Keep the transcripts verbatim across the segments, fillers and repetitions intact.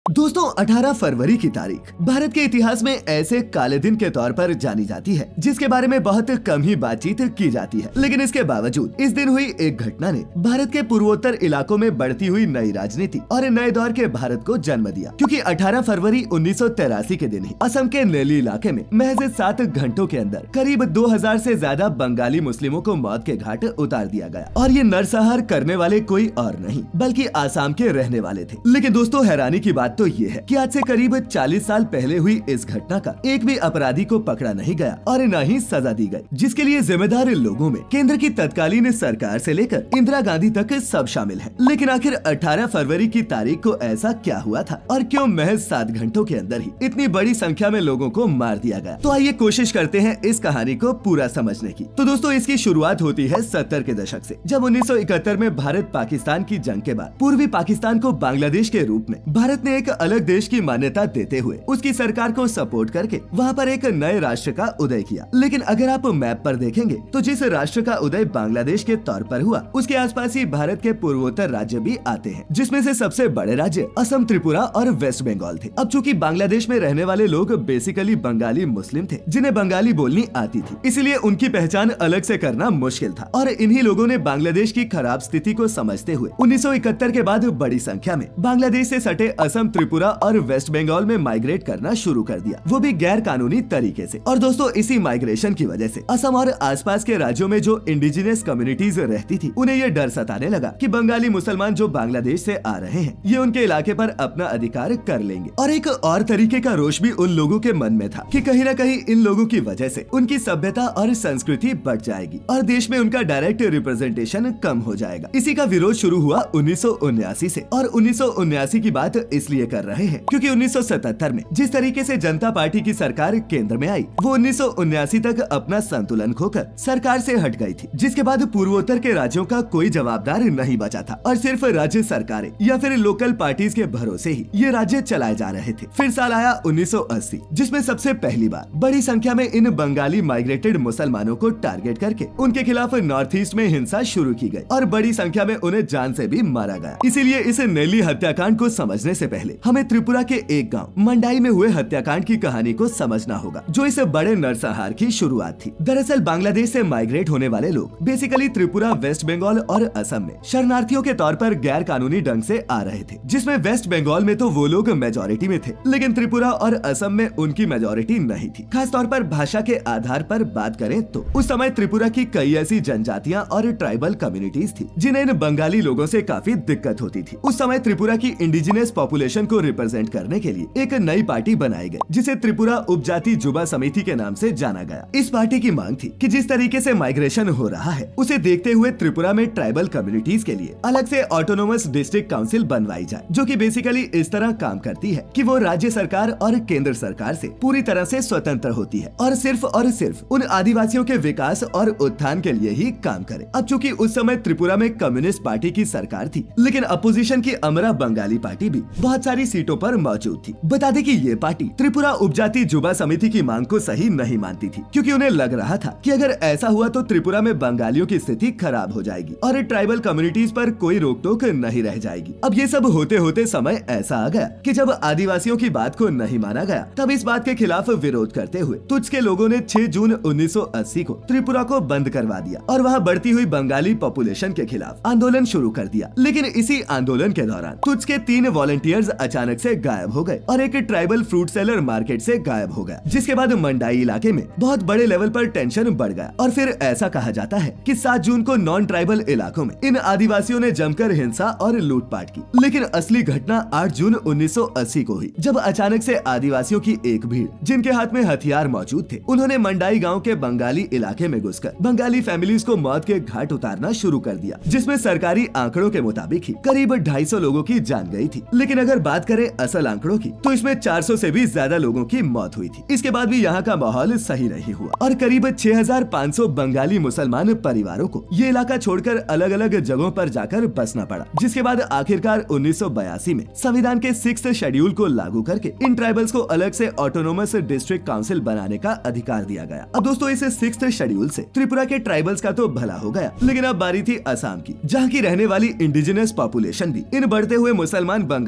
दोस्तों अठारह फरवरी की तारीख भारत के इतिहास में ऐसे काले दिन के तौर पर जानी जाती है जिसके बारे में बहुत कम ही बातचीत की जाती है। लेकिन इसके बावजूद इस दिन हुई एक घटना ने भारत के पूर्वोत्तर इलाकों में बढ़ती हुई नई राजनीति और नए दौर के भारत को जन्म दिया। क्योंकि अठारह फरवरी उन्नीस सौ तिरासी के दिन ही असम के नैली इलाके में महज सात घंटों के अंदर करीब दो हजार से ज्यादा बंगाली मुस्लिमों को मौत के घाट उतार दिया गया। और ये नरसंहार करने वाले कोई और नहीं बल्कि आसाम के रहने वाले थे। लेकिन दोस्तों हैरानी की बात तो ये है कि आज से करीब चालीस साल पहले हुई इस घटना का एक भी अपराधी को पकड़ा नहीं गया और न ही सजा दी गई, जिसके लिए जिम्मेदार लोगों में केंद्र की तत्कालीन सरकार से लेकर इंदिरा गांधी तक सब शामिल हैं। लेकिन आखिर अठारह फरवरी की तारीख को ऐसा क्या हुआ था और क्यों महज सात घंटों के अंदर ही इतनी बड़ी संख्या में लोगों को मार दिया गया? तो आइए कोशिश करते हैं इस कहानी को पूरा समझने की। तो दोस्तों इसकी शुरुआत होती है सत्तर के दशक से, जब उन्नीस सौ इकहत्तर में भारत पाकिस्तान की जंग के बाद पूर्वी पाकिस्तान को बांग्लादेश के रूप में भारत ने एक अलग देश की मान्यता देते हुए उसकी सरकार को सपोर्ट करके वहाँ पर एक नए राष्ट्र का उदय किया। लेकिन अगर आप मैप पर देखेंगे तो जिस राष्ट्र का उदय बांग्लादेश के तौर पर हुआ उसके आसपास ही भारत के पूर्वोत्तर राज्य भी आते हैं, जिसमें से सबसे बड़े राज्य असम, त्रिपुरा और वेस्ट बंगाल थे। अब चूंकि बांग्लादेश में रहने वाले लोग बेसिकली बंगाली मुस्लिम थे जिन्हें बंगाली बोलनी आती थी, इसलिए उनकी पहचान अलग से करना मुश्किल था। और इन्हीं लोगों ने बांग्लादेश की खराब स्थिति को समझते हुए उन्नीस सौ इकहत्तर के बाद बड़ी संख्या में बांग्लादेश से सटे असम, त्रिपुरा और वेस्ट बंगाल में माइग्रेट करना शुरू कर दिया, वो भी गैर कानूनी तरीके से। और दोस्तों इसी माइग्रेशन की वजह से असम और आसपास के राज्यों में जो इंडिजिनस कम्युनिटीज रहती थी उन्हें ये डर सताने लगा कि बंगाली मुसलमान जो बांग्लादेश से आ रहे हैं ये उनके इलाके पर अपना अधिकार कर लेंगे। और एक और तरीके का रोष भी उन लोगों के मन में था कि कहीं न कहीं इन लोगों की वजह से उनकी सभ्यता और संस्कृति बढ़ जाएगी और देश में उनका डायरेक्ट रिप्रेजेंटेशन कम हो जाएगा। इसी का विरोध शुरू हुआ उन्नीस सौ उन्यासी से। और उन्नीस सौ उन्यासी की बात इसलिए कर रहे हैं क्योंकि उन्नीस सौ सतहत्तर में जिस तरीके से जनता पार्टी की सरकार केंद्र में आई वो उन्नीस सौ उन्यासी तक अपना संतुलन खोकर सरकार से हट गई थी, जिसके बाद पूर्वोत्तर के राज्यों का कोई जवाबदार नहीं बचा था और सिर्फ राज्य सरकारें या फिर लोकल पार्टीज के भरोसे ही ये राज्य चलाए जा रहे थे। फिर साल आया उन्नीस सौ अस्सी, जिसमें सबसे पहली बार बड़ी संख्या में इन बंगाली माइग्रेटेड मुसलमानों को टारगेट करके उनके खिलाफ नॉर्थ ईस्ट में हिंसा शुरू की गई और बड़ी संख्या में उन्हें जान से भी मारा गया। इसीलिए इस नैली हत्याकांड को समझने से पहले हमें त्रिपुरा के एक गांव मंडाई में हुए हत्याकांड की कहानी को समझना होगा, जो इस बड़े नरसंहार की शुरुआत थी। दरअसल बांग्लादेश से माइग्रेट होने वाले लोग बेसिकली त्रिपुरा, वेस्ट बंगाल और असम में शरणार्थियों के तौर पर गैर कानूनी ढंग से आ रहे थे, जिसमें वेस्ट बंगाल में तो वो लोग मेजोरिटी में थे लेकिन त्रिपुरा और असम में उनकी मेजोरिटी नहीं थी। खास तौर पर भाषा के आधार पर बात करें तो उस समय त्रिपुरा की कई ऐसी जनजातियां और ट्राइबल कम्युनिटीज थी जिन्हें इन बंगाली लोगों से काफी दिक्कत होती थी। उस समय त्रिपुरा की इंडिजिनस पॉपुलेशन को रिप्रेजेंट करने के लिए एक नई पार्टी बनाई गई जिसे त्रिपुरा उपजाति युवा समिति के नाम से जाना गया। इस पार्टी की मांग थी कि जिस तरीके से माइग्रेशन हो रहा है उसे देखते हुए त्रिपुरा में ट्राइबल कम्युनिटीज के लिए अलग से ऑटोनोमस डिस्ट्रिक्ट काउंसिल बनवाई जाए, जो कि बेसिकली इस तरह काम करती है कि वो राज्य सरकार और केंद्र सरकार से पूरी तरह से स्वतंत्र होती है और सिर्फ और सिर्फ उन आदिवासियों के विकास और उत्थान के लिए ही काम करे। अब चूंकि उस समय त्रिपुरा में कम्युनिस्ट पार्टी की सरकार थी लेकिन अपोजिशन की अमरा बंगाली पार्टी भी बहुत सारी सीटों पर मौजूद थी। बता दें कि ये पार्टी त्रिपुरा उपजाति युवा समिति की मांग को सही नहीं मानती थी, क्योंकि उन्हें लग रहा था कि अगर ऐसा हुआ तो त्रिपुरा में बंगालियों की स्थिति खराब हो जाएगी और ट्राइबल कम्युनिटीज पर कोई रोक टोक नहीं रह जाएगी। अब ये सब होते होते समय ऐसा आ गया कि जब आदिवासियों की बात को नहीं माना गया तब इस बात के खिलाफ विरोध करते हुए तुझ के लोगों ने छह जून उन्नीस सौ अस्सी को त्रिपुरा को बंद करवा दिया और वहाँ बढ़ती हुई बंगाली पॉपुलेशन के खिलाफ आंदोलन शुरू कर दिया। लेकिन इसी आंदोलन के दौरान तुझ के तीन वॉलंटियर्स अचानक से गायब हो गए और एक ट्राइबल फ्रूट सेलर मार्केट से गायब हो गया, जिसके बाद मंडाई इलाके में बहुत बड़े लेवल पर टेंशन बढ़ गया। और फिर ऐसा कहा जाता है कि सात जून को नॉन ट्राइबल इलाकों में इन आदिवासियों ने जमकर हिंसा और लूटपाट की। लेकिन असली घटना आठ जून उन्नीस सौ अस्सी को हुई, जब अचानक से आदिवासियों की एक भीड़ जिनके हाथ में हथियार मौजूद थे उन्होंने मंडाई गाँव के बंगाली इलाके में घुसकर बंगाली फैमिलीज को मौत के घाट उतारना शुरू कर दिया, जिसमें सरकारी आंकड़ों के मुताबिक ही करीब ढाई सौ लोगों की जान गई थी। लेकिन अगर बात करें असल आंकड़ों की तो इसमें चार सौ से भी ज्यादा लोगों की मौत हुई थी। इसके बाद भी यहाँ का माहौल सही नहीं हुआ और करीब छह हजार पाँच सौ बंगाली मुसलमान परिवारों को ये इलाका छोड़कर अलग अलग जगहों पर जाकर बसना पड़ा, जिसके बाद आखिरकार उन्नीस सौ बयासी में संविधान के सिक्स्थ शेड्यूल को लागू करके इन ट्राइबल्स को अलग से ऑटोनोमस डिस्ट्रिक्ट काउंसिल बनाने का अधिकार दिया गया। अब दोस्तों इस सिक्स्थ शेड्यूल से त्रिपुरा के ट्राइबल्स का तो भला हो गया, लेकिन अब बारी थी असम की, जहाँ की रहने वाली इंडिजिनस पॉपुलेशन भी इन बढ़ते हुए मुसलमान बंगालियों के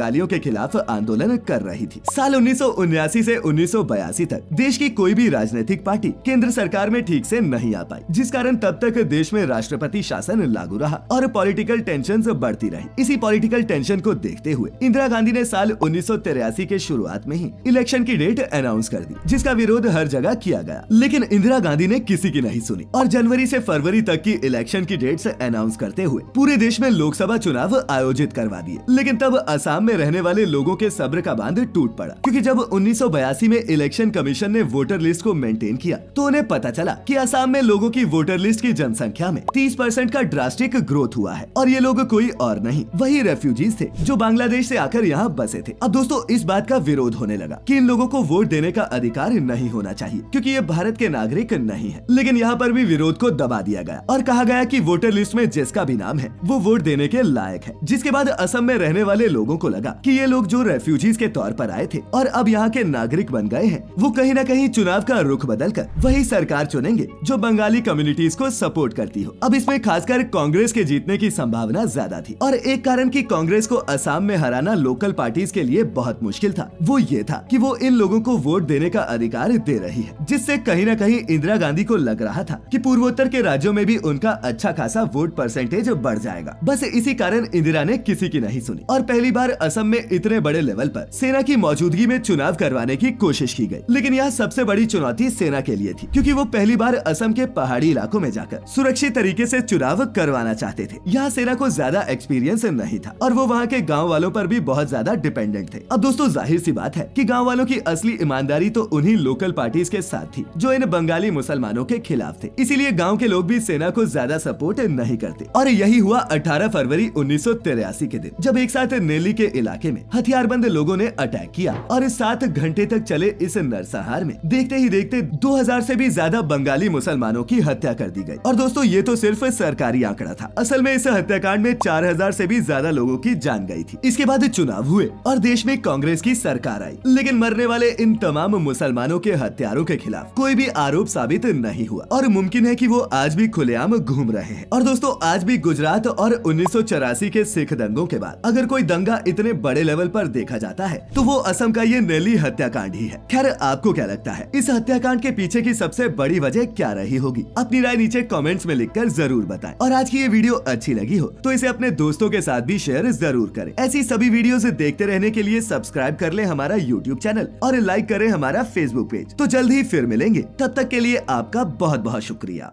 खिलाफ आंदोलन कर रही थी। साल उन्नीस सौ उन्यासी से उन्नीस सौ बयासी तक देश की कोई भी राजनीतिक पार्टी केंद्र सरकार में ठीक से नहीं आ पाई, जिस कारण तब तक देश में राष्ट्रपति शासन लागू रहा और पॉलिटिकल टेंशन बढ़ती रही। इसी पॉलिटिकल टेंशन को देखते हुए इंदिरा गांधी ने साल उन्नीस सौ तिरासी के शुरुआत में ही इलेक्शन की डेट अनाउंस कर दी, जिसका विरोध हर जगह किया गया, लेकिन इंदिरा गांधी ने किसी की नहीं सुनी और जनवरी से फरवरी तक की इलेक्शन की डेट्स अनाउंस करते हुए पूरे देश में लोकसभा चुनाव आयोजित करवा दिए। लेकिन तब असम में रहने वाले लोगों के सब्र का बांध टूट पड़ा, क्योंकि जब उन्नीस सौ बयासी में इलेक्शन कमीशन ने वोटर लिस्ट को मेंटेन किया तो उन्हें पता चला कि असम में लोगों की वोटर लिस्ट की जनसंख्या में तीस परसेंट का ड्रास्टिक ग्रोथ हुआ है और ये लोग कोई और नहीं, वही रेफ्यूजीज थे जो बांग्लादेश से आकर यहाँ बसे थे। अब दोस्तों इस बात का विरोध होने लगा कि इन लोगों को वोट देने का अधिकार नहीं होना चाहिए, क्योंकि ये भारत के नागरिक नहीं है। लेकिन यहाँ पर भी विरोध को दबा दिया गया और कहा गया कि वोटर लिस्ट में जिसका भी नाम है वो वोट देने के लायक है। जिसके बाद असम में रहने वाले लोगों को लगा कि ये लोग जो रेफ्यूजीज के तौर पर आए थे और अब यहाँ के नागरिक बन गए हैं, वो कहीं न कहीं चुनाव का रुख बदलकर वही सरकार चुनेंगे जो बंगाली कम्युनिटीज को सपोर्ट करती हो। अब इसमें खासकर कांग्रेस के जीतने की संभावना ज्यादा थी और एक कारण कि कांग्रेस को असम में हराना लोकल पार्टीज के लिए बहुत मुश्किल था, वो ये था कि वो इन लोगों को वोट देने का अधिकार दे रही है, जिससे कहीं न कहीं इंदिरा गांधी को लग रहा था कि पूर्वोत्तर के राज्यों में भी उनका अच्छा खासा वोट परसेंटेज बढ़ जाएगा। बस इसी कारण इंदिरा ने किसी की नहीं सुनी और पहली बार असम में इतने बड़े लेवल पर सेना की मौजूदगी में चुनाव करवाने की कोशिश की गई। लेकिन यह सबसे बड़ी चुनौती सेना के लिए थी, क्योंकि वो पहली बार असम के पहाड़ी इलाकों में जाकर सुरक्षित तरीके से चुनाव करवाना चाहते थे। यहाँ सेना को ज्यादा एक्सपीरियंस नहीं था और वो वहाँ के गाँव वालों पर भी बहुत ज्यादा डिपेंडेंट थे। अब दोस्तों जाहिर सी बात है कि गाँव वालों की असली ईमानदारी तो उन्हीं लोकल पार्टीज के साथ थी जो इन बंगाली मुसलमानों के खिलाफ थे। इसीलिए गाँव के लोग भी सेना को ज्यादा सपोर्ट नहीं करते और यही हुआ अठारह फरवरी उन्नीस सौ तिरासी के दिन, जब एक साथ नेली के इलाके में हथियारबंद लोगों ने अटैक किया और सात घंटे तक चले इस नरसंहार में देखते ही देखते दो हजार से भी ज्यादा बंगाली मुसलमानों की हत्या कर दी गई। और दोस्तों ये तो सिर्फ सरकारी आंकड़ा था, असल में इस हत्याकांड में चार हजार से भी ज्यादा लोगों की जान गई थी। इसके बाद चुनाव हुए और देश में कांग्रेस की सरकार आई, लेकिन मरने वाले इन तमाम मुसलमानों के हत्यारों के खिलाफ कोई भी आरोप साबित नहीं हुआ और मुमकिन है कि वो आज भी खुलेआम घूम रहे हैं। और दोस्तों आज भी गुजरात और उन्नीस सौ चौरासी के सिख दंगों के बाद अगर कोई दंगा इतने बड़े लेवल पर देखा जाता है तो वो असम का ये नेली हत्याकांड ही है। खैर आपको क्या लगता है, इस हत्याकांड के पीछे की सबसे बड़ी वजह क्या रही होगी? अपनी राय नीचे कमेंट्स में लिखकर जरूर बताएं। और आज की ये वीडियो अच्छी लगी हो तो इसे अपने दोस्तों के साथ भी शेयर जरूर करें। ऐसी सभी वीडियोस देखते रहने के लिए सब्सक्राइब कर ले हमारा यूट्यूब चैनल और लाइक करें हमारा फेसबुक पेज। तो जल्द ही फिर मिलेंगे, तब तक के लिए आपका बहुत बहुत शुक्रिया।